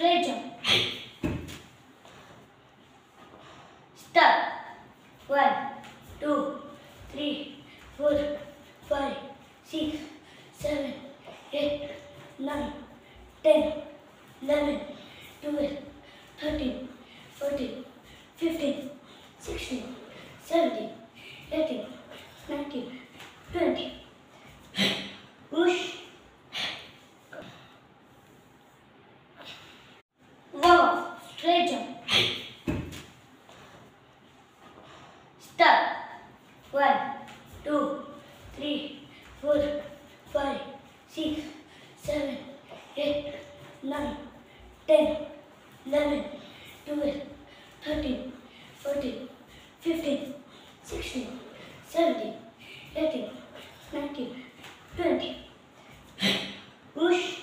straight jump. Start. 1, 2, 3, 4, 5, 6, 7, 8, 9, 10, 11, 12, 13, 14, 15, 16, 17, 18, 19, 20. Push. Wow, straight jump. Start. 1, 2, 3, 4, 5, 6, 7, 8, 9, 10, 11, 12, 13, 14, 15, 16, 17, 18, 19, 20. Push.